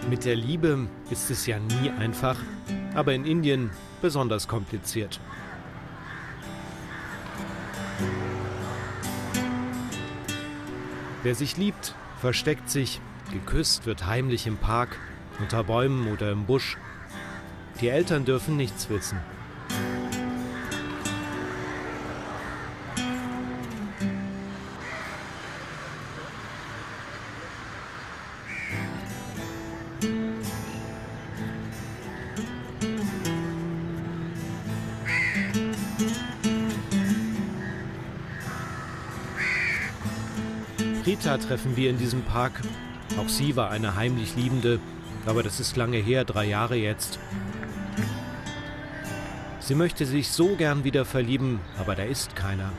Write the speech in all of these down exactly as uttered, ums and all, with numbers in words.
Mit der Liebe ist es ja nie einfach, aber in Indien besonders kompliziert. Wer sich liebt, versteckt sich, geküsst wird heimlich im Park, unter Bäumen oder im Busch. Die Eltern dürfen nichts wissen. Prita treffen wir in diesem Park. Auch sie war eine heimlich Liebende, aber das ist lange her, drei Jahre jetzt. Sie möchte sich so gern wieder verlieben, aber da ist keiner.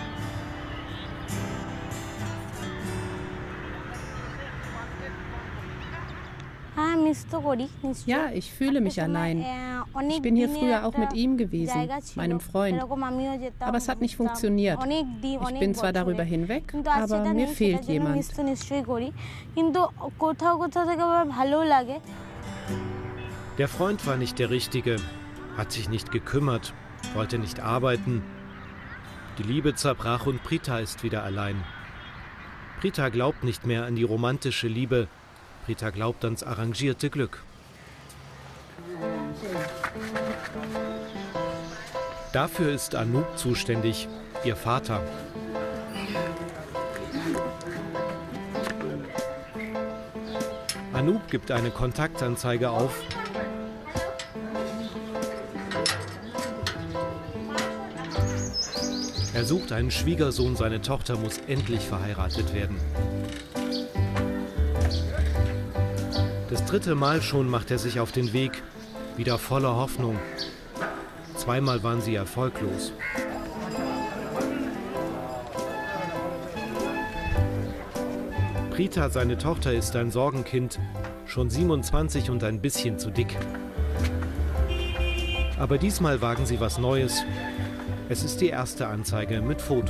Ja, ich fühle mich allein. Ich bin hier früher auch mit ihm gewesen, meinem Freund. Aber es hat nicht funktioniert. Ich bin zwar darüber hinweg, aber mir fehlt jemand. Der Freund war nicht der Richtige, hat sich nicht gekümmert, wollte nicht arbeiten. Die Liebe zerbrach und Prita ist wieder allein. Prita glaubt nicht mehr an die romantische Liebe. Prita glaubt ans arrangierte Glück. Dafür ist Anup zuständig, ihr Vater. Anup gibt eine Kontaktanzeige auf. Er sucht einen Schwiegersohn, seine Tochter muss endlich verheiratet werden. Das dritte Mal schon macht er sich auf den Weg, wieder voller Hoffnung. Zweimal waren sie erfolglos. Prita, seine Tochter, ist ein Sorgenkind, schon siebenundzwanzig und ein bisschen zu dick. Aber diesmal wagen sie was Neues. Es ist die erste Anzeige mit Foto.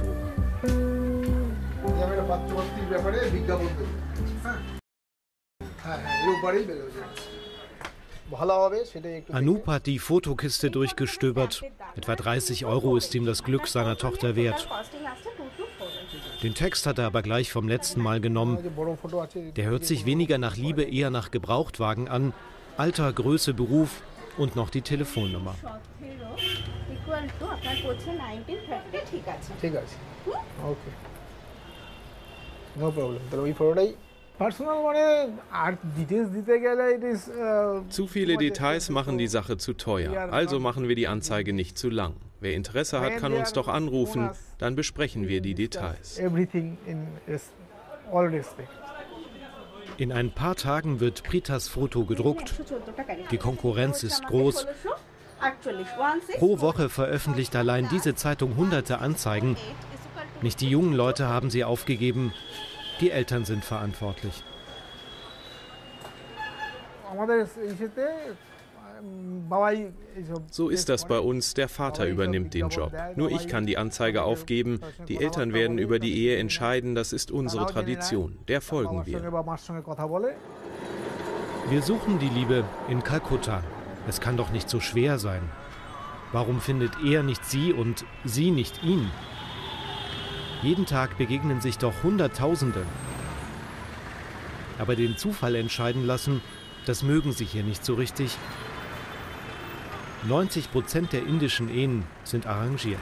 Anup hat die Fotokiste durchgestöbert. Etwa dreißig Euro ist ihm das Glück seiner Tochter wert. Den Text hat er aber gleich vom letzten Mal genommen. Der hört sich weniger nach Liebe, eher nach Gebrauchtwagen an. Alter, Größe, Beruf und noch die Telefonnummer. Zu viele Details machen die Sache zu teuer, also machen wir die Anzeige nicht zu lang. Wer Interesse hat, kann uns doch anrufen, dann besprechen wir die Details. In ein paar Tagen wird Pritas Foto gedruckt. Die Konkurrenz ist groß. Pro Woche veröffentlicht allein diese Zeitung hunderte Anzeigen. Nicht die jungen Leute haben sie aufgegeben, die Eltern sind verantwortlich. So ist das bei uns, der Vater übernimmt den Job. Nur ich kann die Anzeige aufgeben, die Eltern werden über die Ehe entscheiden, das ist unsere Tradition, der folgen wir. Wir suchen die Liebe in Kalkutta. Es kann doch nicht so schwer sein. Warum findet er nicht sie und sie nicht ihn? Jeden Tag begegnen sich doch Hunderttausende. Aber den Zufall entscheiden lassen, das mögen sie hier nicht so richtig. neunzig Prozent der indischen Ehen sind arrangiert.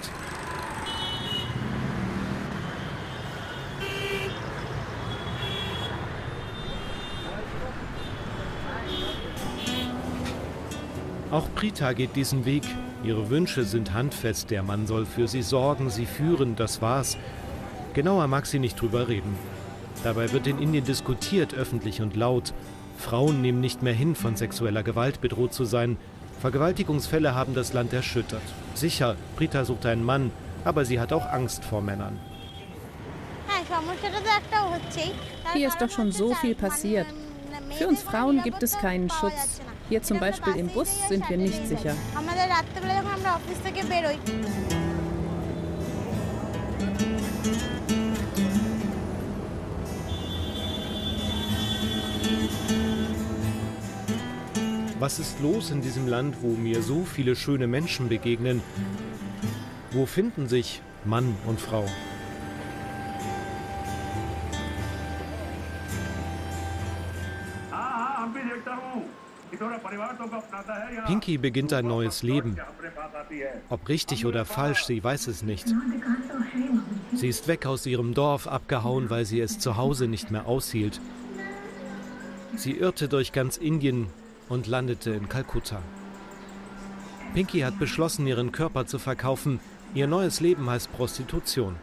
Auch Prita geht diesen Weg. Ihre Wünsche sind handfest. Der Mann soll für sie sorgen, sie führen, das war's. Genauer mag sie nicht drüber reden. Dabei wird in Indien diskutiert, öffentlich und laut. Frauen nehmen nicht mehr hin, von sexueller Gewalt bedroht zu sein. Vergewaltigungsfälle haben das Land erschüttert. Sicher, Prita sucht einen Mann, aber sie hat auch Angst vor Männern. Hier ist doch schon so viel passiert. Für uns Frauen gibt es keinen Schutz. Hier zum Beispiel im Bus sind wir nicht sicher. Was ist los in diesem Land, wo mir so viele schöne Menschen begegnen? Wo finden sich Mann und Frau? Pinky beginnt ein neues Leben. Ob richtig oder falsch, sie weiß es nicht. Sie ist weg aus ihrem Dorf, abgehauen, weil sie es zu Hause nicht mehr aushielt. Sie irrte durch ganz Indien und landete in Kalkutta. Pinky hat beschlossen, ihren Körper zu verkaufen. Ihr neues Leben heißt Prostitution.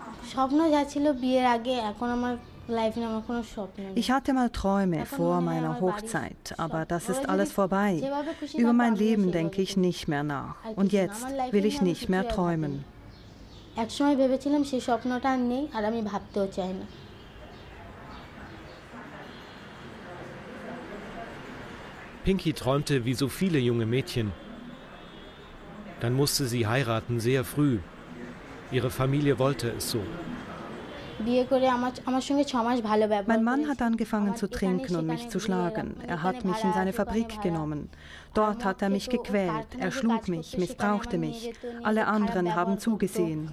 Ich hatte mal Träume vor meiner Hochzeit, aber das ist alles vorbei. Über mein Leben denke ich nicht mehr nach. Und jetzt will ich nicht mehr träumen. Pinky träumte wie so viele junge Mädchen. Dann musste sie heiraten, sehr früh. Ihre Familie wollte es so. Mein Mann hat angefangen zu trinken und mich zu schlagen. Er hat mich in seine Fabrik genommen. Dort hat er mich gequält. Er schlug mich, missbrauchte mich. Alle anderen haben zugesehen.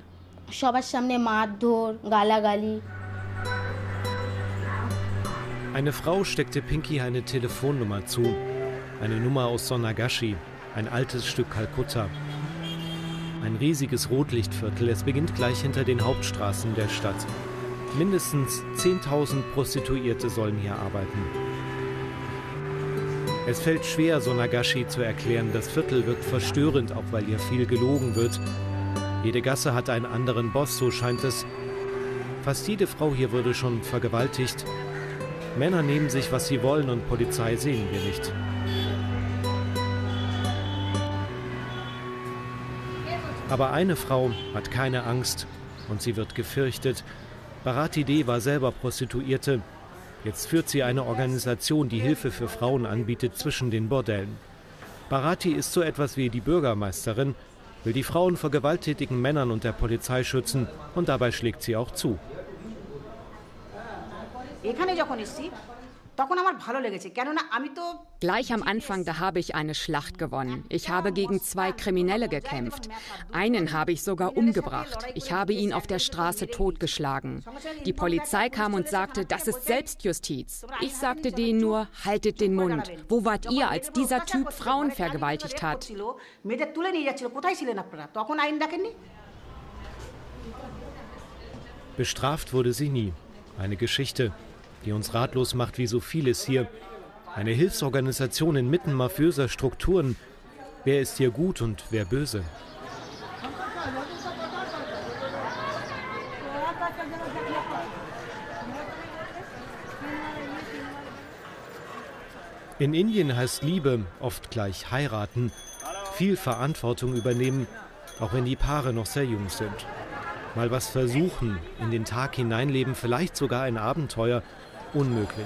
Eine Frau steckte Pinky eine Telefonnummer zu. Eine Nummer aus Sonagashi, ein altes Stück Kalkutta. Ein riesiges Rotlichtviertel. Es beginnt gleich hinter den Hauptstraßen der Stadt. Mindestens zehntausend Prostituierte sollen hier arbeiten. Es fällt schwer, Sonagashi zu erklären. Das Viertel wirkt verstörend, auch weil hier viel gelogen wird. Jede Gasse hat einen anderen Boss, so scheint es. Fast jede Frau hier wurde schon vergewaltigt. Männer nehmen sich, was sie wollen, und Polizei sehen wir nicht. Aber eine Frau hat keine Angst und sie wird gefürchtet. Bharati De war selber Prostituierte. Jetzt führt sie eine Organisation, die Hilfe für Frauen anbietet zwischen den Bordellen. Bharati ist so etwas wie die Bürgermeisterin, will die Frauen vor gewalttätigen Männern und der Polizei schützen, und dabei schlägt sie auch zu. Gleich am Anfang, da habe ich eine Schlacht gewonnen. Ich habe gegen zwei Kriminelle gekämpft. Einen habe ich sogar umgebracht. Ich habe ihn auf der Straße totgeschlagen. Die Polizei kam und sagte, das ist Selbstjustiz. Ich sagte denen nur, haltet den Mund. Wo wart ihr, als dieser Typ Frauen vergewaltigt hat? Bestraft wurde sie nie. Eine Geschichte, die uns ratlos macht wie so vieles hier. Eine Hilfsorganisation inmitten mafiöser Strukturen. Wer ist hier gut und wer böse? In Indien heißt Liebe oft gleich heiraten, viel Verantwortung übernehmen, auch wenn die Paare noch sehr jung sind. Mal was versuchen, in den Tag hineinleben, vielleicht sogar ein Abenteuer, unmöglich.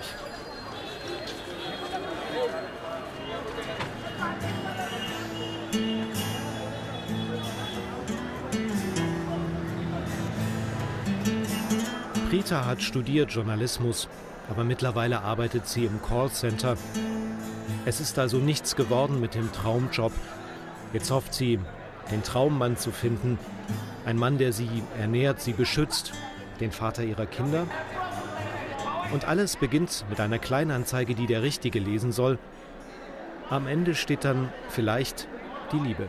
Prita hat studiert Journalismus, aber mittlerweile arbeitet sie im Callcenter. Es ist also nichts geworden mit dem Traumjob. Jetzt hofft sie, den Traummann zu finden. Ein Mann, der sie ernährt, sie beschützt, den Vater ihrer Kinder. Und alles beginnt mit einer Kleinanzeige, die der Richtige lesen soll. Am Ende steht dann vielleicht die Liebe.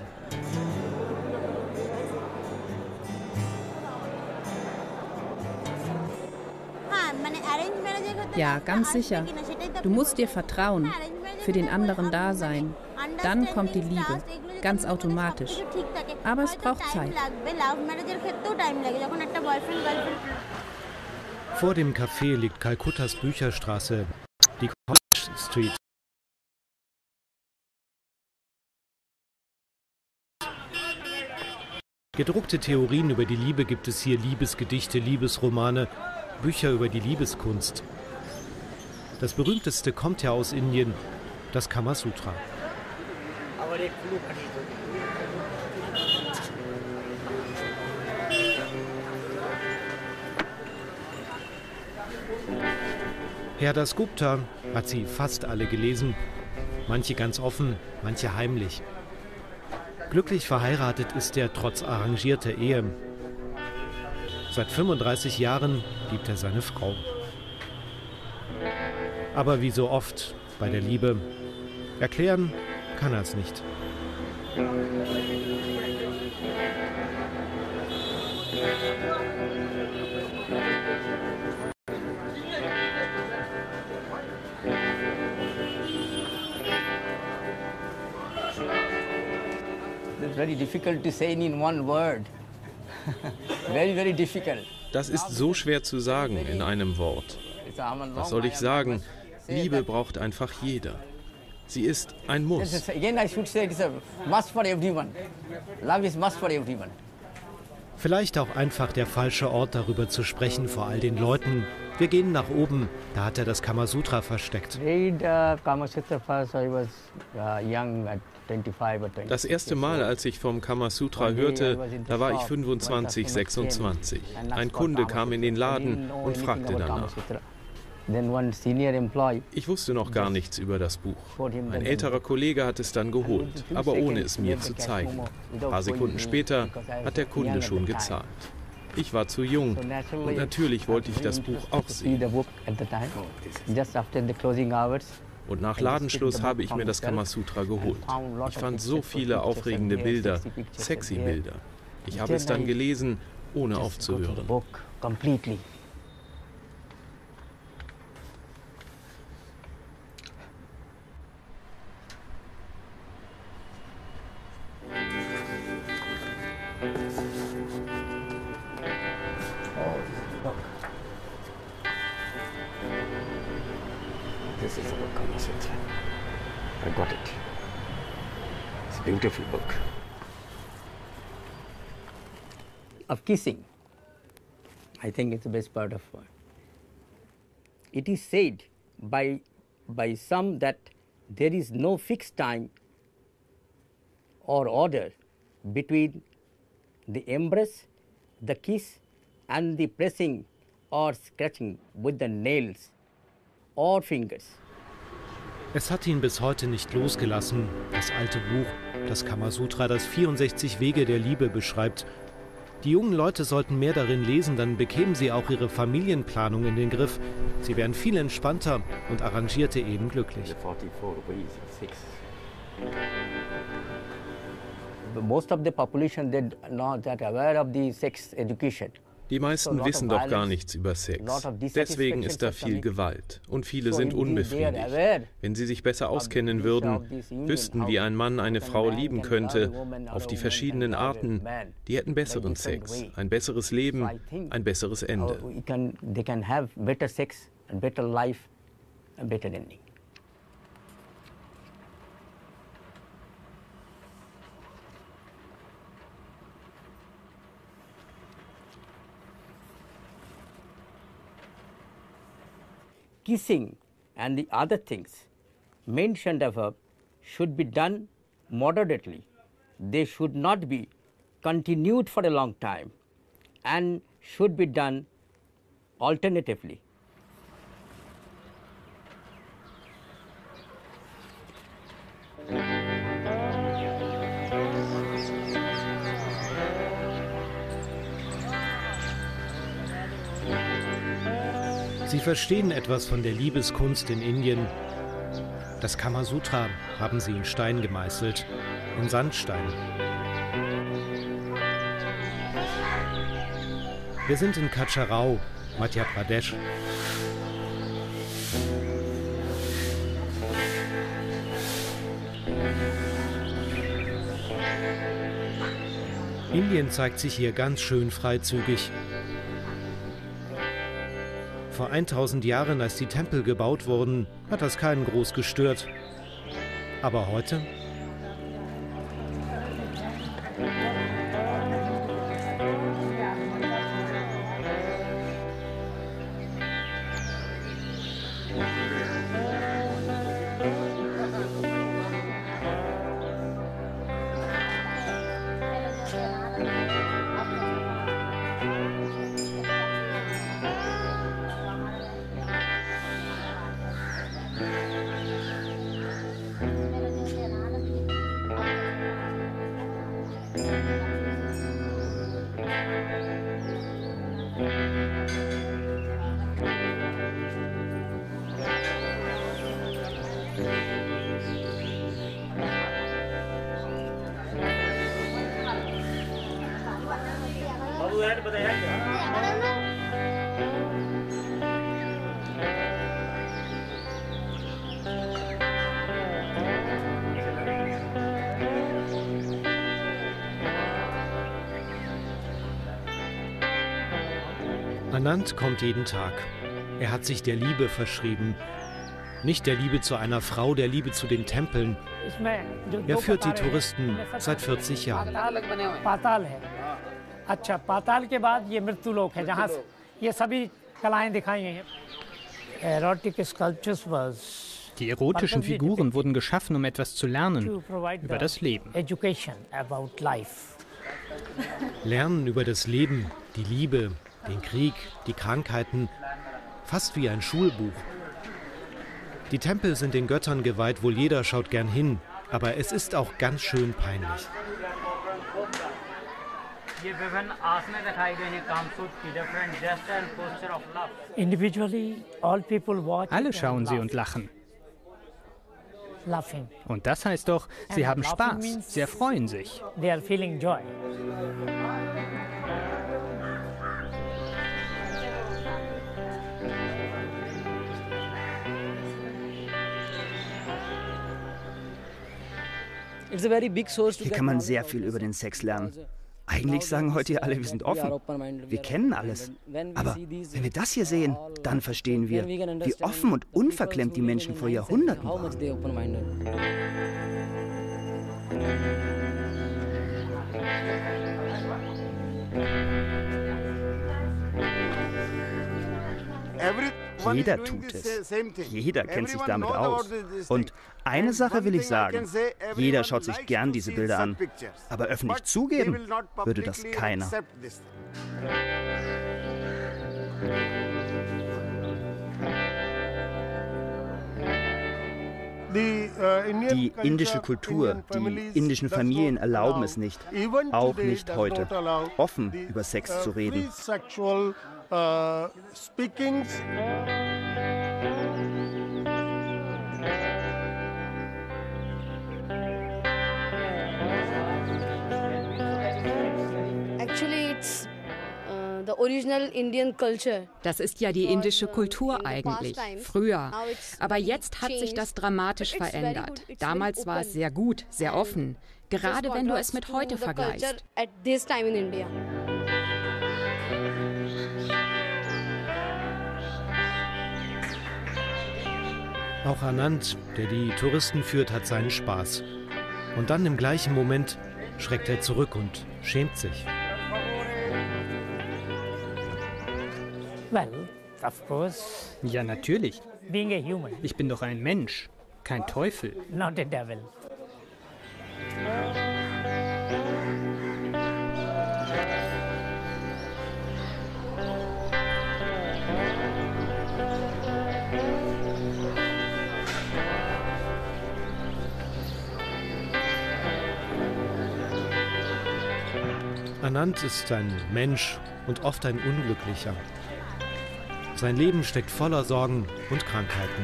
Ja, ganz sicher. Du musst dir vertrauen, für den anderen da sein. Dann kommt die Liebe, ganz automatisch. Aber es braucht Zeit. Vor dem Café liegt Kalkuttas Bücherstraße, die College Street. Gedruckte Theorien über die Liebe gibt es hier, Liebesgedichte, Liebesromane, Bücher über die Liebeskunst. Das berühmteste kommt ja aus Indien, das Kama Sutra. Herr Dasgupta hat sie fast alle gelesen. Manche ganz offen, manche heimlich. Glücklich verheiratet ist er trotz arrangierter Ehe. Seit fünfunddreißig Jahren liebt er seine Frau. Aber wie so oft bei der Liebe, erklären kann er es nicht. Very difficult to say in one word. Very, very difficult. Das ist so schwer zu sagen in einem Wort. Was soll ich sagen? Liebe braucht einfach jeder. Sie ist ein Muss. Again, I should say it is a must for everyone. Love is must for everyone. Vielleicht auch einfach der falsche Ort, darüber zu sprechen vor all den Leuten. Wir gehen nach oben, da hat er das Kamasutra versteckt. Das erste Mal, als ich vom Kamasutra hörte, da war ich fünfundzwanzig, sechsundzwanzig. Ein Kunde kam in den Laden und fragte danach. Ich wusste noch gar nichts über das Buch. Ein älterer Kollege hat es dann geholt, aber ohne es mir zu zeigen. Ein paar Sekunden später hat der Kunde schon gezahlt. Ich war zu jung und natürlich wollte ich das Buch auch sehen. Und nach Ladenschluss habe ich mir das Kamasutra geholt. Ich fand so viele aufregende Bilder, sexy Bilder. Ich habe es dann gelesen, ohne aufzuhören. This is the book Kamasutra. I got it. It's a beautiful book. Of kissing, I think it's the best part of it. It is said by, by some that there is no fixed time or order between the embrace, the kiss, and the pressing or scratching with the nails or fingers. Es hat ihn bis heute nicht losgelassen, das alte Buch, das Kamasutra, das vierundsechzig Wege der Liebe beschreibt. Die jungen Leute sollten mehr darin lesen, dann bekämen sie auch ihre Familienplanung in den Griff. Sie wären viel entspannter und arrangierte Ehen glücklich. Most of the population they are not that aware of the sex education. Die meisten wissen doch gar nichts über Sex. Deswegen ist da viel Gewalt und viele sind unbefriedigt. Wenn sie sich besser auskennen würden, wüssten, wie ein Mann eine Frau lieben könnte, auf die verschiedenen Arten, die hätten besseren Sex, ein besseres Leben, ein besseres Ende. They can have better sex and better life and better ending. Kissing and the other things mentioned above should be done moderately. They should not be continued for a long time and should be done alternatively. Sie verstehen etwas von der Liebeskunst in Indien. Das Kamasutra haben sie in Stein gemeißelt, in Sandstein. Wir sind in Kacharao, Madhya Pradesh. Indien zeigt sich hier ganz schön freizügig. Vor tausend Jahren, als die Tempel gebaut wurden, hat das keinen groß gestört. Aber heute? Thank you. Anand kommt jeden Tag. Er hat sich der Liebe verschrieben. Nicht der Liebe zu einer Frau, der Liebe zu den Tempeln. Er führt die Touristen seit vierzig Jahren. Die erotischen Figuren wurden geschaffen, um etwas zu lernen über das Leben. Lernen über das Leben, die Liebe, den Krieg, die Krankheiten, fast wie ein Schulbuch. Die Tempel sind den Göttern geweiht, wohl jeder schaut gern hin, aber es ist auch ganz schön peinlich. Alle schauen sie und lachen. Und das heißt doch, sie haben Spaß, sie erfreuen sich. Hier kann man sehr viel über den Sex lernen. Eigentlich sagen heute ja alle, wir sind offen. Wir kennen alles. Aber wenn wir das hier sehen, dann verstehen wir, wie offen und unverklemmt die Menschen vor Jahrhunderten waren. Jeder tut es. Jeder kennt sich damit aus. Und eine Sache will ich sagen. Jeder schaut sich gern diese Bilder an. Aber öffentlich zugeben würde das keiner. Die indische Kultur, die indischen Familien erlauben es nicht, auch nicht heute, offen über Sex zu reden. Uh, speakings. Actually, it's uh, the original Indian culture. Das ist ja die indische Kultur eigentlich, früher. Aber jetzt hat sich das dramatisch verändert. Damals war es sehr gut, sehr offen, gerade wenn du es mit heute vergleichst. Auch Anand, der die Touristen führt, hat seinen Spaß. Und dann im gleichen Moment schreckt er zurück und schämt sich. Ja, natürlich. Ich bin doch ein Mensch, kein Teufel. Anand ist ein Mensch und oft ein Unglücklicher. Sein Leben steckt voller Sorgen und Krankheiten.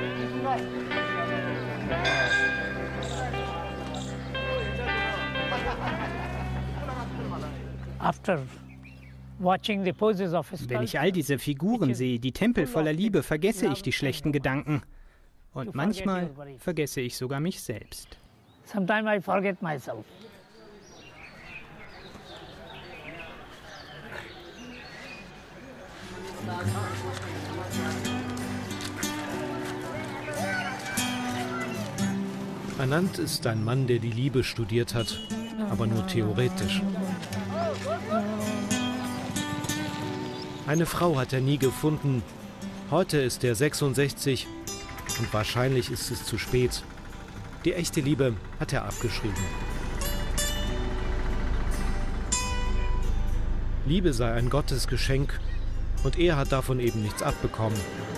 Wenn ich all diese Figuren sehe, die Tempel voller Liebe, vergesse ich die schlechten Gedanken. Und manchmal vergesse ich sogar mich selbst. Sometimes I forget myself. Anand ist ein Mann, der die Liebe studiert hat, aber nur theoretisch. Eine Frau hat er nie gefunden. Heute ist er sechsundsechzig und wahrscheinlich ist es zu spät. Die echte Liebe hat er abgeschrieben. Liebe sei ein Gottesgeschenk und er hat davon eben nichts abbekommen.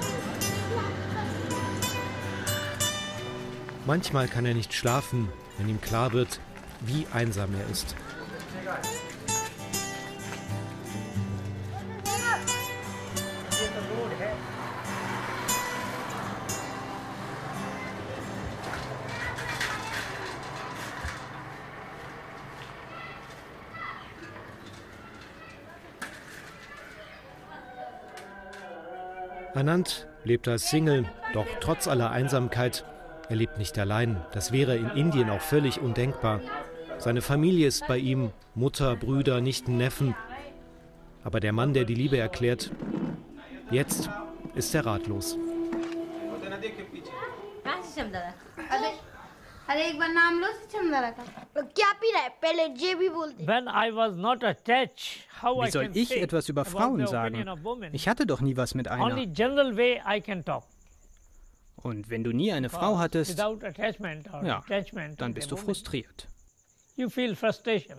Manchmal kann er nicht schlafen, wenn ihm klar wird, wie einsam er ist. Anand lebt als Single, doch trotz aller Einsamkeit, er lebt nicht allein. Das wäre in Indien auch völlig undenkbar. Seine Familie ist bei ihm, Mutter, Brüder, Nichten, Neffen. Aber der Mann, der die Liebe erklärt, jetzt ist er ratlos. Wie soll ich etwas über Frauen sagen? Ich hatte doch nie was mit einer. Und wenn du nie eine Frau hattest, ja, dann bist du frustriert. You feel frustration.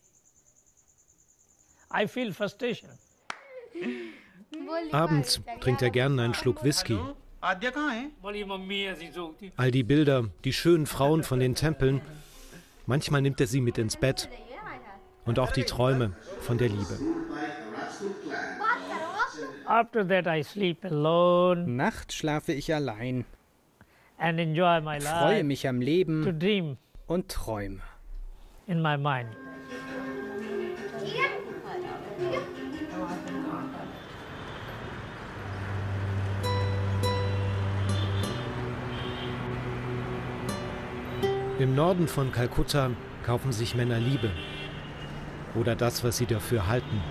I feel frustration. Abends trinkt er gern einen Schluck Whisky. All die Bilder, die schönen Frauen von den Tempeln, manchmal nimmt er sie mit ins Bett. Und auch die Träume von der Liebe. After that I sleep alone. Nachts schlafe ich allein. And enjoy my life. Freue mich am Leben to dream. Und träume. In my mind. Im Norden von Kalkutta kaufen sich Männer Liebe. Oder das, was sie dafür halten.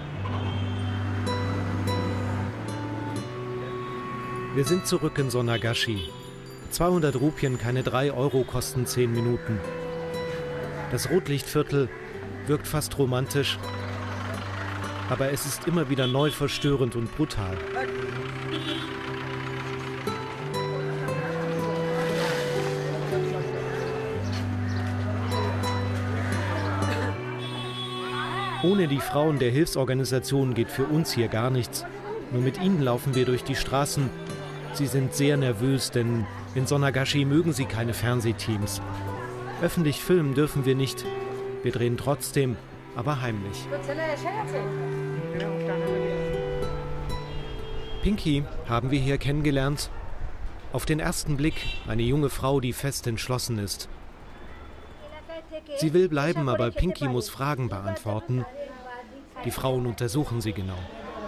Wir sind zurück in Sonagashi. zweihundert Rupien, keine drei Euro, kosten zehn Minuten. Das Rotlichtviertel wirkt fast romantisch, aber es ist immer wieder neu verstörend und brutal. Ohne die Frauen der Hilfsorganisation geht für uns hier gar nichts. Nur mit ihnen laufen wir durch die Straßen. Sie sind sehr nervös, denn in Sonagashi mögen sie keine Fernsehteams. Öffentlich filmen dürfen wir nicht. Wir drehen trotzdem, aber heimlich. Pinky haben wir hier kennengelernt. Auf den ersten Blick eine junge Frau, die fest entschlossen ist. Sie will bleiben, aber Pinky muss Fragen beantworten. Die Frauen untersuchen sie genau.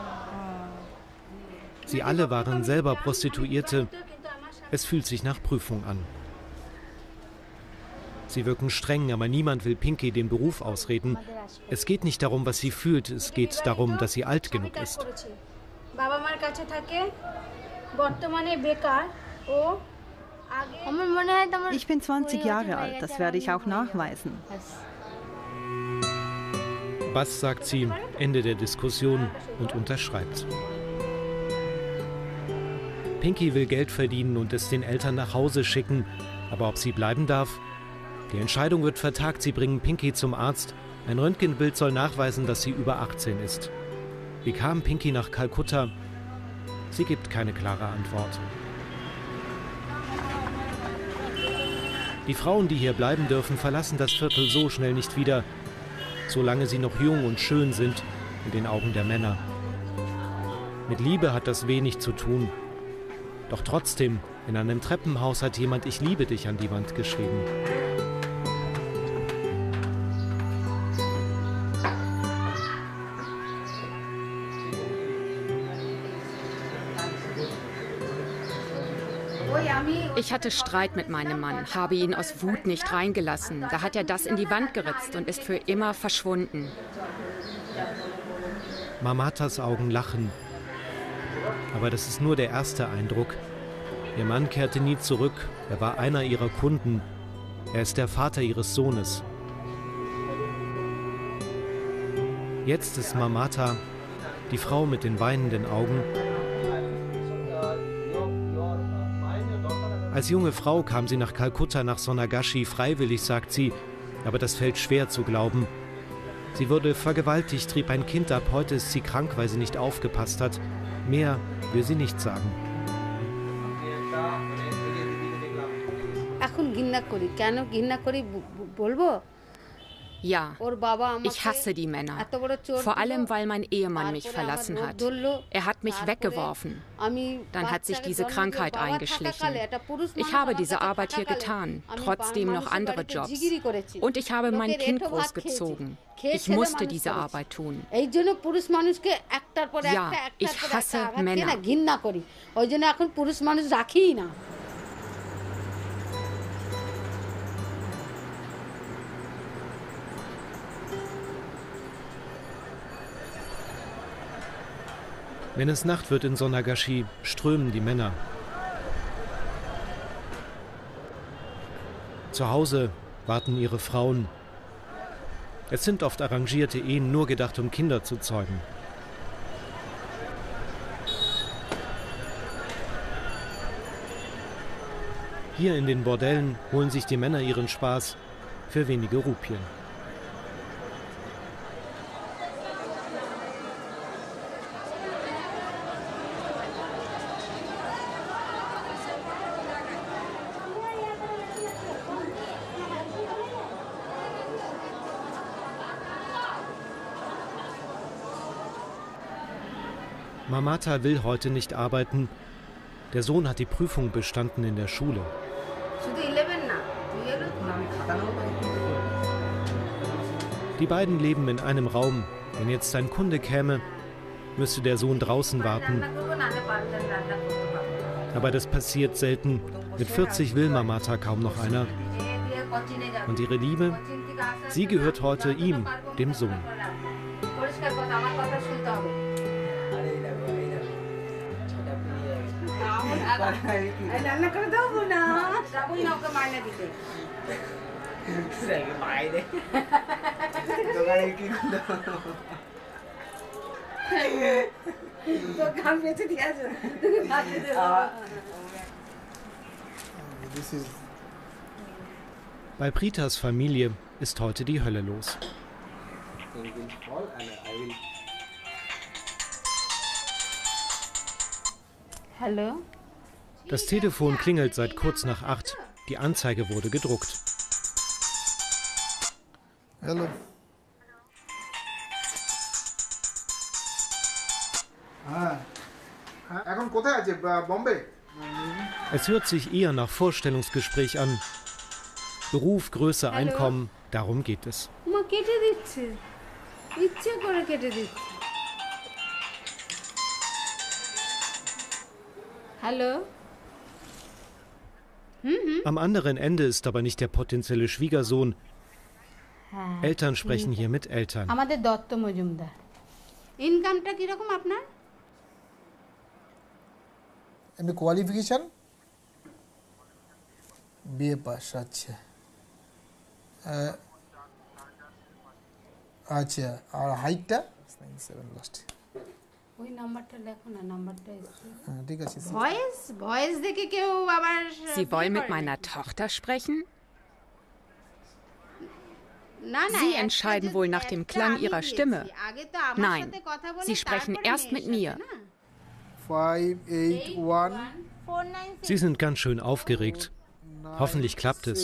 Sie alle waren selber Prostituierte. Es fühlt sich nach Prüfung an. Sie wirken streng, aber niemand will Pinky den Beruf ausreden. Es geht nicht darum, was sie fühlt, es geht darum, dass sie alt genug ist. Ich bin zwanzig Jahre alt, das werde ich auch nachweisen. Was sagt sie? Ende der Diskussion und unterschreibt. Pinky will Geld verdienen und es den Eltern nach Hause schicken. Aber ob sie bleiben darf? Die Entscheidung wird vertagt, sie bringen Pinky zum Arzt. Ein Röntgenbild soll nachweisen, dass sie über achtzehn ist. Wie kam Pinky nach Kalkutta? Sie gibt keine klare Antwort. Die Frauen, die hier bleiben dürfen, verlassen das Viertel so schnell nicht wieder, solange sie noch jung und schön sind in den Augen der Männer. Mit Liebe hat das wenig zu tun. Doch trotzdem, in einem Treppenhaus hat jemand "Ich liebe dich" an die Wand geschrieben. Ich hatte Streit mit meinem Mann, habe ihn aus Wut nicht reingelassen. Da hat er das in die Wand geritzt und ist für immer verschwunden. Mamatas Augen lachen. Aber das ist nur der erste Eindruck. Ihr Mann kehrte nie zurück. Er war einer ihrer Kunden. Er ist der Vater ihres Sohnes. Jetzt ist Mamata, die Frau mit den weinenden Augen. Als junge Frau kam sie nach Kalkutta, nach Sonagashi, freiwillig, sagt sie, aber das fällt schwer zu glauben. Sie wurde vergewaltigt, trieb ein Kind ab, heute ist sie krank, weil sie nicht aufgepasst hat. Mehr will sie nicht sagen. Ja, ich hasse die Männer. Vor allem, weil mein Ehemann mich verlassen hat. Er hat mich weggeworfen. Dann hat sich diese Krankheit eingeschlichen. Ich habe diese Arbeit hier getan, trotzdem noch andere Jobs. Und ich habe mein Kind großgezogen. Ich musste diese Arbeit tun. Ja, ich hasse Männer. Wenn es Nacht wird in Sonagashi, strömen die Männer. Zu Hause warten ihre Frauen. Es sind oft arrangierte Ehen, nur gedacht, um Kinder zu zeugen. Hier in den Bordellen holen sich die Männer ihren Spaß für wenige Rupien. Mamata will heute nicht arbeiten. Der Sohn hat die Prüfung bestanden in der Schule. Die beiden leben in einem Raum. Wenn jetzt ein Kunde käme, müsste der Sohn draußen warten. Aber das passiert selten. Mit vierzig will Mamata kaum noch einer. Und ihre Liebe, sie gehört heute ihm, dem Sohn. Bei Pritas Familie ist heute die Hölle los. Hallo? Das Telefon klingelt seit kurz nach acht. Die Anzeige wurde gedruckt. Hallo. Es hört sich eher nach Vorstellungsgespräch an. Beruf, Größe, Einkommen, darum geht es. Hallo? Am anderen Ende ist aber nicht der potenzielle Schwiegersohn. Eltern sprechen hier mit Eltern. ইনকামটা কি রকম আপনার? এমনি qualification BA pass. আচ্ছা আচ্ছা আর হাইটটা লাস্ট ওই নাম্বারটা লেখো না, নাম্বারটা এসে হ্যাঁ ঠিক আছে। ভয়েস ভয়েস দেখে কেউ আবার Sie wollen mit meiner Tochter sprechen? Sie entscheiden wohl nach dem Klang ihrer Stimme. Nein, Sie sprechen erst mit mir. Sie sind ganz schön aufgeregt. Hoffentlich klappt es.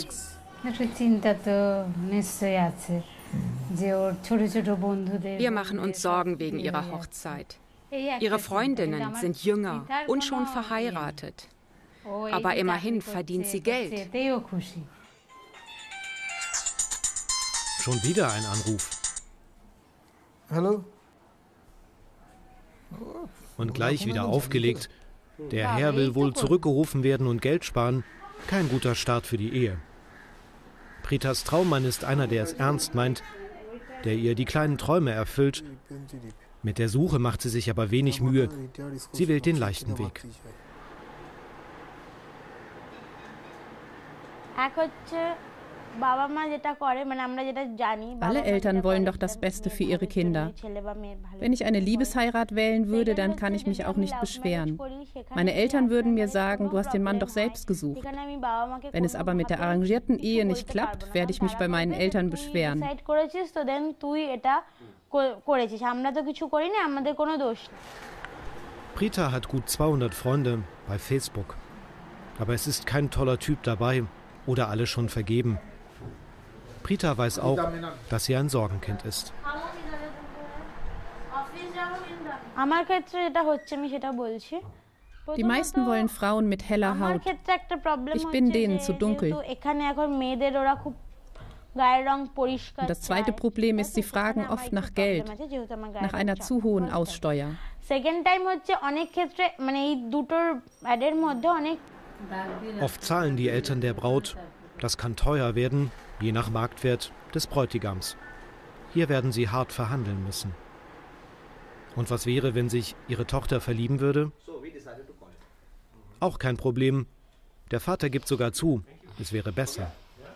Wir machen uns Sorgen wegen ihrer Hochzeit. Ihre Freundinnen sind jünger und schon verheiratet. Aber immerhin verdient sie Geld. Schon wieder ein Anruf. Hallo? Und gleich wieder aufgelegt. Der Herr will wohl zurückgerufen werden und Geld sparen. Kein guter Start für die Ehe. Pritas Traummann ist einer, der es ernst meint, der ihr die kleinen Träume erfüllt. Mit der Suche macht sie sich aber wenig Mühe. Sie wählt den leichten Weg. Alle Eltern wollen doch das Beste für ihre Kinder. Wenn ich eine Liebesheirat wählen würde, dann kann ich mich auch nicht beschweren. Meine Eltern würden mir sagen, du hast den Mann doch selbst gesucht. Wenn es aber mit der arrangierten Ehe nicht klappt, werde ich mich bei meinen Eltern beschweren. Prita hat gut zweihundert Freunde bei Facebook. Aber es ist kein toller Typ dabei oder alle schon vergeben. Prita weiß auch, dass sie ein Sorgenkind ist. Die meisten wollen Frauen mit heller Haut. Ich bin denen zu dunkel. Und das zweite Problem ist, sie fragen oft nach Geld, nach einer zu hohen Aussteuer. Oft zahlen die Eltern der Braut. Das kann teuer werden, je nach Marktwert des Bräutigams. Hier werden sie hart verhandeln müssen. Und was wäre, wenn sich ihre Tochter verlieben würde? Auch kein Problem. Der Vater gibt sogar zu, es wäre besser.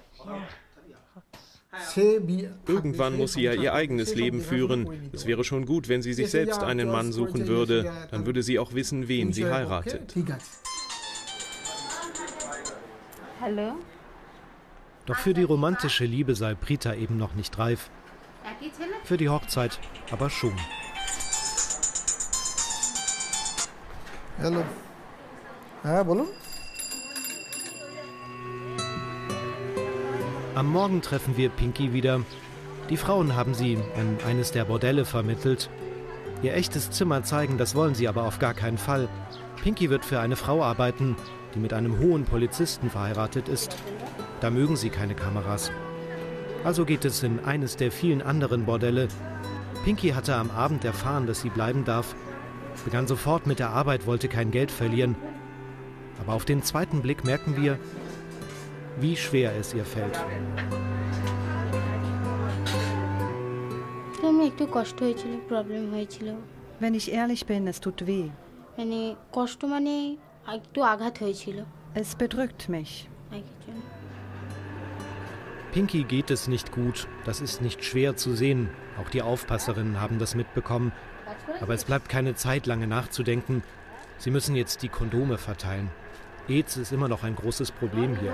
Irgendwann muss sie ja ihr eigenes Leben führen. Es wäre schon gut, wenn sie sich selbst einen Mann suchen würde. Dann würde sie auch wissen, wen sie heiratet. Hallo? Doch für die romantische Liebe sei Prita eben noch nicht reif. Für die Hochzeit aber schon. Hallo. Ja, bolun. Am Morgen treffen wir Pinky wieder. Die Frauen haben sie in eines der Bordelle vermittelt. Ihr echtes Zimmer zeigen, das wollen sie aber auf gar keinen Fall. Pinky wird für eine Frau arbeiten, die mit einem hohen Polizisten verheiratet ist. Da mögen sie keine Kameras. Also geht es in eines der vielen anderen Bordelle. Pinky hatte am Abend erfahren, dass sie bleiben darf, begann sofort mit der Arbeit, wollte kein Geld verlieren. Aber auf den zweiten Blick merken wir, wie schwer es ihr fällt. Wenn ich ehrlich bin, es tut weh. Es bedrückt mich. Pinky geht es nicht gut, das ist nicht schwer zu sehen. Auch die Aufpasserinnen haben das mitbekommen. Aber es bleibt keine Zeit, lange nachzudenken. Sie müssen jetzt die Kondome verteilen. AIDS ist immer noch ein großes Problem hier.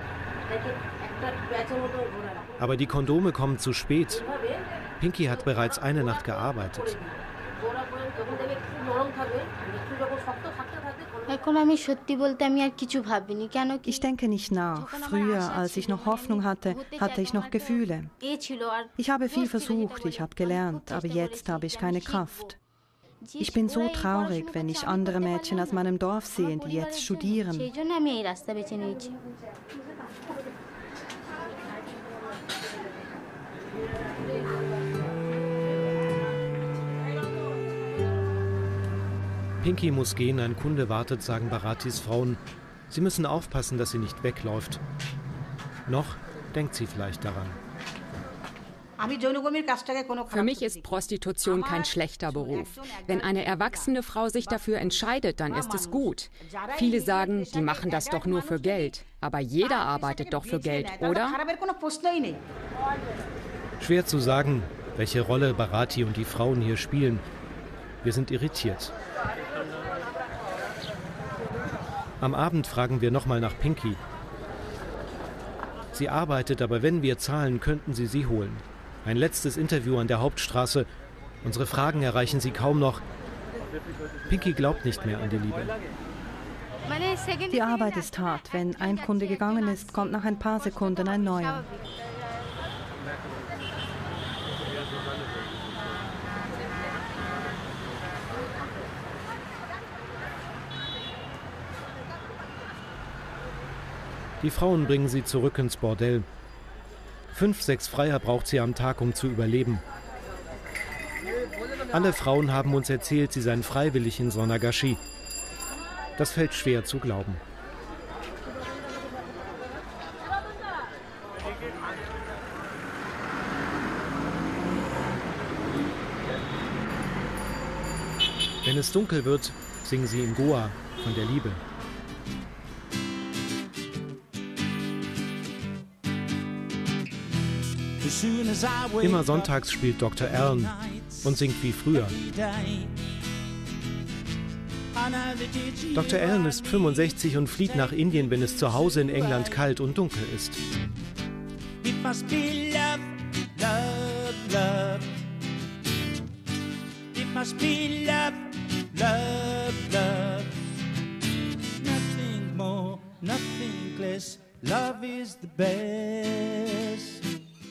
Aber die Kondome kommen zu spät. Pinky hat bereits eine Nacht gearbeitet. Ich denke nicht nach. Früher, als ich noch Hoffnung hatte, hatte ich noch Gefühle. Ich habe viel versucht, ich habe gelernt, aber jetzt habe ich keine Kraft. Ich bin so traurig, wenn ich andere Mädchen aus meinem Dorf sehe, die jetzt studieren. Pinky muss gehen, ein Kunde wartet, sagen Bharatis Frauen. Sie müssen aufpassen, dass sie nicht wegläuft. Noch denkt sie vielleicht daran. Für mich ist Prostitution kein schlechter Beruf. Wenn eine erwachsene Frau sich dafür entscheidet, dann ist es gut. Viele sagen, die machen das doch nur für Geld. Aber jeder arbeitet doch für Geld, oder? Schwer zu sagen, welche Rolle Bharati und die Frauen hier spielen. Wir sind irritiert. Am Abend fragen wir nochmal nach Pinky. Sie arbeitet, aber wenn wir zahlen, könnten sie sie holen. Ein letztes Interview an der Hauptstraße. Unsere Fragen erreichen sie kaum noch. Pinky glaubt nicht mehr an die Liebe. Die Arbeit ist hart. Wenn ein Kunde gegangen ist, kommt nach ein paar Sekunden ein neuer. Die Frauen bringen sie zurück ins Bordell. Fünf, sechs Freier braucht sie am Tag, um zu überleben. Alle Frauen haben uns erzählt, sie seien freiwillig in Sonagashi. Das fällt schwer zu glauben. Wenn es dunkel wird, singen sie in Goa von der Liebe. Immer sonntags spielt Doktor Allen und singt wie früher. Doktor Allen ist fünfundsechzig und flieht nach Indien, wenn es zu Hause in England kalt und dunkel ist. It must be love, love, love. It must be love, love, love. Nothing more, nothing less. Love is the best.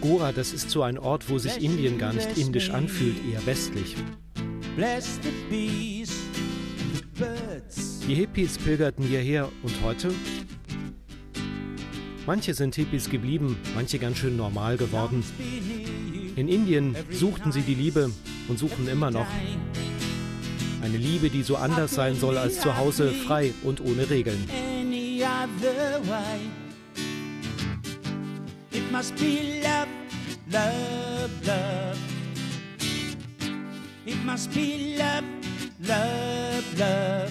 Goa, das ist so ein Ort, wo sich Indien gar nicht indisch anfühlt, eher westlich. Die Hippies pilgerten hierher und heute? Manche sind Hippies geblieben, manche ganz schön normal geworden. In Indien suchten sie die Liebe und suchen immer noch. Eine Liebe, die so anders sein soll als zu Hause, frei und ohne Regeln. It must be love, love, love. It must be love, love, love.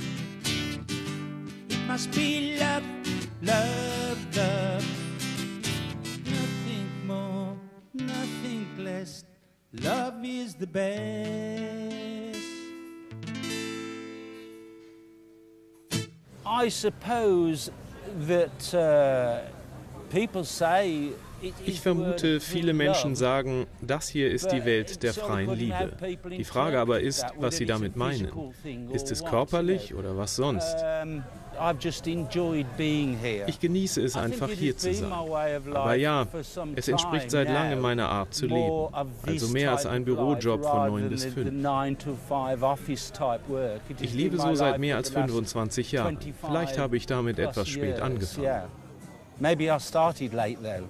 It must be love, love, love. Nothing more, nothing less. Love is the best. I suppose that uh, people say Ich vermute, viele Menschen sagen, das hier ist die Welt der freien Liebe. Die Frage aber ist, was sie damit meinen. Ist es körperlich oder was sonst? Ich genieße es einfach, hier zu sein. Aber ja, es entspricht seit langem meiner Art zu leben. Also mehr als ein Bürojob von neun bis fünf. Ich lebe so seit mehr als fünfundzwanzig Jahren. Vielleicht habe ich damit etwas spät angefangen. Maybe I started late though.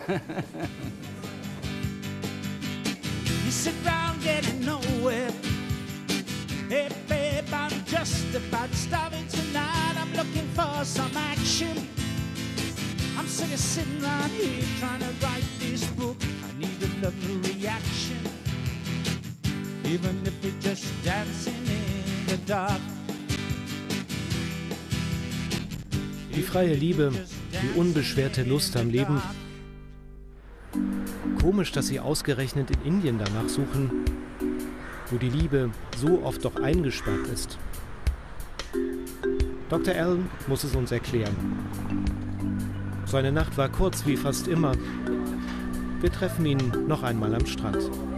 You sit round getting nowhere. Hey babe, I'm just about starving tonight. I'm looking for some action. I'm sick of sitting round here trying to write this book. I need a lovely reaction. Even if we're just dancing in the dark. Die freie Liebe, die unbeschwerte Lust am Leben. Komisch, dass sie ausgerechnet in Indien danach suchen, wo die Liebe so oft doch eingesperrt ist. Doktor Allen muss es uns erklären. Seine Nacht war kurz wie fast immer. Wir treffen ihn noch einmal am Strand.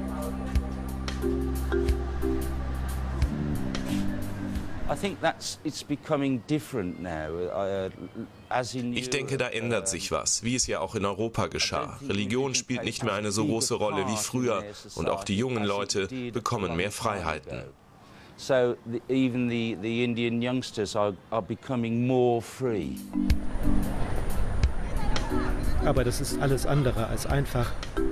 Ich denke, da ändert sich was, wie es ja auch in Europa geschah. Religion spielt nicht mehr eine so große Rolle wie früher und auch die jungen Leute bekommen mehr Freiheiten. So even the the Indian youngsters are are becoming more free. Aber das ist alles andere als einfach.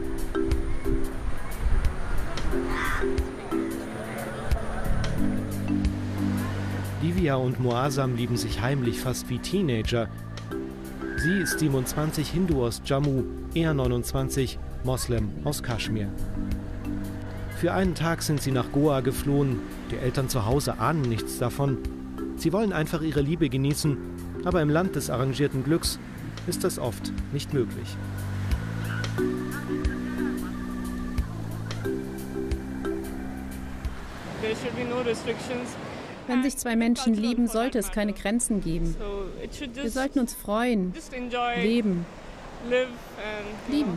Divya und Moazzam lieben sich heimlich, fast wie Teenager. Sie ist siebenundzwanzig, Hindu aus Jammu, er neunundzwanzig, Moslem aus Kaschmir. Für einen Tag sind sie nach Goa geflohen. Die Eltern zu Hause ahnen nichts davon. Sie wollen einfach ihre Liebe genießen, aber im Land des arrangierten Glücks ist das oft nicht möglich. There should be no restrictions. Wenn sich zwei Menschen lieben, sollte es keine Grenzen geben. Wir sollten uns freuen, leben, lieben.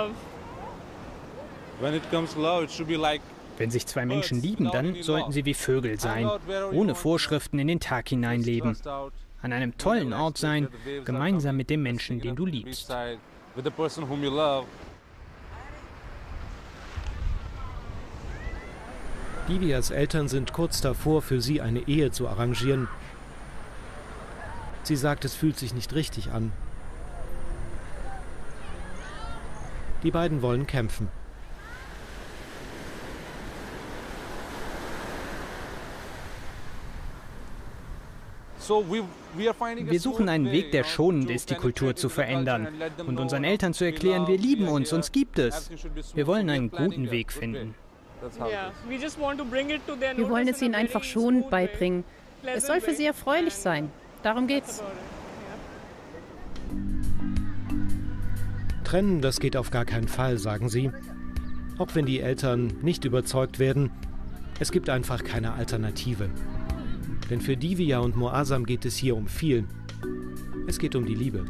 Wenn sich zwei Menschen lieben, dann sollten sie wie Vögel sein, ohne Vorschriften in den Tag hineinleben, an einem tollen Ort sein, gemeinsam mit dem Menschen, den du liebst. Divyas Eltern sind kurz davor, für sie eine Ehe zu arrangieren. Sie sagt, es fühlt sich nicht richtig an. Die beiden wollen kämpfen. Wir suchen einen Weg, der schonend ist, die Kultur zu verändern und unseren Eltern zu erklären, wir lieben uns, uns gibt es. Wir wollen einen guten Weg finden. Wir wollen es ihnen einfach schonend beibringen. Es soll für sie erfreulich sein. Darum geht's. Trennen, das geht auf gar keinen Fall, sagen sie. Auch wenn die Eltern nicht überzeugt werden, es gibt einfach keine Alternative. Denn für Divya und Moazzam geht es hier um viel. Es geht um die Liebe.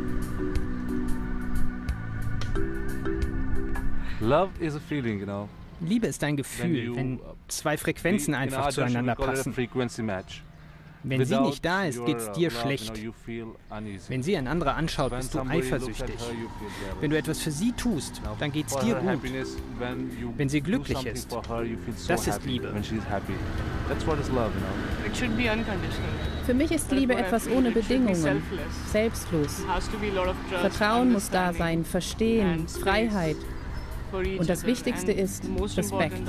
Love is a feeling, you know. Liebe ist ein Gefühl, wenn zwei Frequenzen einfach zueinander passen. Wenn sie nicht da ist, geht's dir schlecht. Wenn sie ein anderer anschaut, bist du eifersüchtig. Wenn du etwas für sie tust, dann geht's dir gut. Wenn sie glücklich ist, das ist Liebe. Für mich ist Liebe etwas ohne Bedingungen, selbstlos. Vertrauen muss da sein, Verstehen, Freiheit. Und das Wichtigste ist Respekt.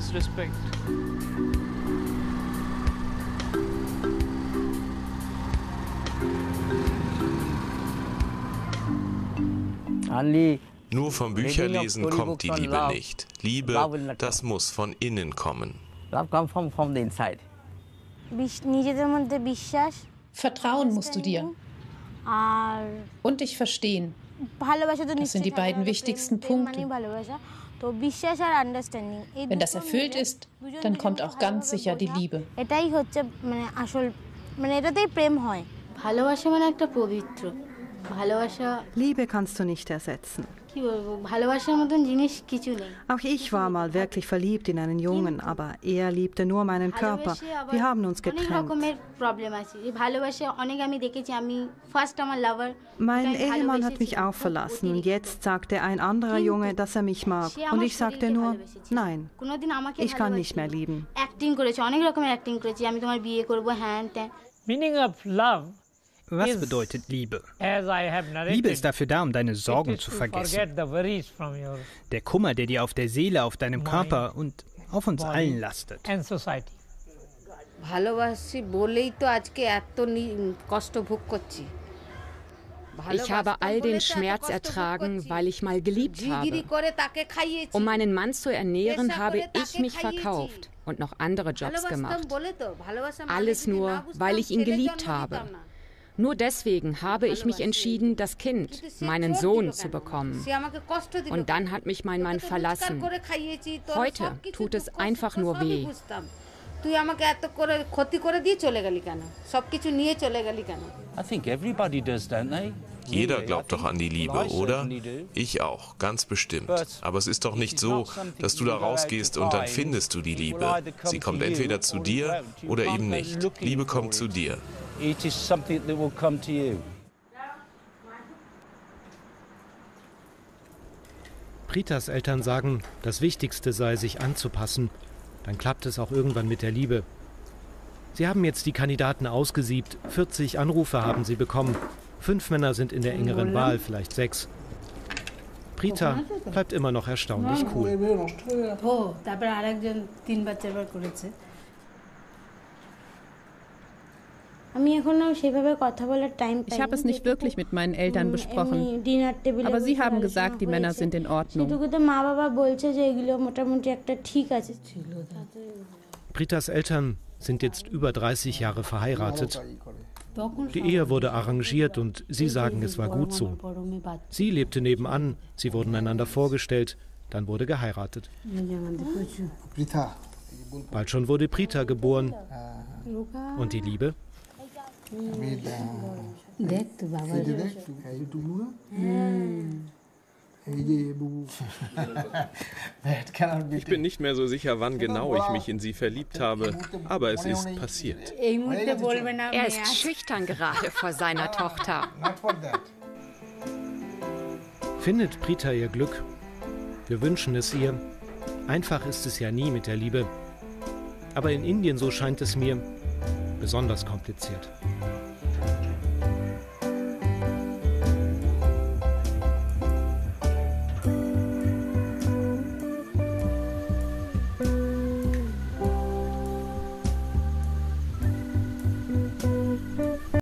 Nur vom Bücherlesen kommt die Liebe nicht. Liebe, das muss von innen kommen. Vertrauen musst du dir. Und dich verstehen. Das sind die beiden wichtigsten Punkte. Wenn das erfüllt ist, dann kommt auch ganz sicher die Liebe. Liebe kannst du nicht ersetzen. Auch ich war mal wirklich verliebt in einen Jungen, aber er liebte nur meinen Körper. Wir haben uns getrennt. Mein Ehemann hat mich auch verlassen und jetzt sagte ein anderer Junge, dass er mich mag. Und ich sagte nur, nein, ich kann nicht mehr lieben. Meaning of love. Was bedeutet Liebe? Liebe ist dafür da, um deine Sorgen zu vergessen. Der Kummer, der dir auf der Seele, auf deinem Körper und auf uns allen lastet. Ich habe all den Schmerz ertragen, weil ich mal geliebt habe. Um meinen Mann zu ernähren, habe ich mich verkauft und noch andere Jobs gemacht. Alles nur, weil ich ihn geliebt habe. Nur deswegen habe ich mich entschieden, das Kind, meinen Sohn, zu bekommen. Und dann hat mich mein Mann verlassen. Heute tut es einfach nur weh. Jeder glaubt doch an die Liebe, oder? Ich auch, ganz bestimmt. Aber es ist doch nicht so, dass du da rausgehst und dann findest du die Liebe. Sie kommt entweder zu dir oder eben nicht. Liebe kommt zu dir. It is something that will come to you. Pritas Eltern sagen, das Wichtigste sei, sich anzupassen. Dann klappt es auch irgendwann mit der Liebe. Sie haben jetzt die Kandidaten ausgesiebt. vierzig Anrufe haben sie bekommen. Fünf Männer sind in der engeren Wahl, vielleicht sechs. Prita bleibt immer noch erstaunlich cool. Ich habe es nicht wirklich mit meinen Eltern besprochen, aber sie haben gesagt, die Männer sind in Ordnung. Pritas Eltern sind jetzt über dreißig Jahre verheiratet. Die Ehe wurde arrangiert und sie sagen, es war gut so. Sie lebte nebenan, sie wurden einander vorgestellt, dann wurde geheiratet. Bald schon wurde Prita geboren. Und die Liebe? Ich bin nicht mehr so sicher, wann genau ich mich in sie verliebt habe, aber es ist passiert. Er ist schüchtern gerade vor seiner Tochter. Findet Prita ihr Glück? Wir wünschen es ihr. Einfach ist es ja nie mit der Liebe. Aber in Indien, so scheint es mir, besonders kompliziert.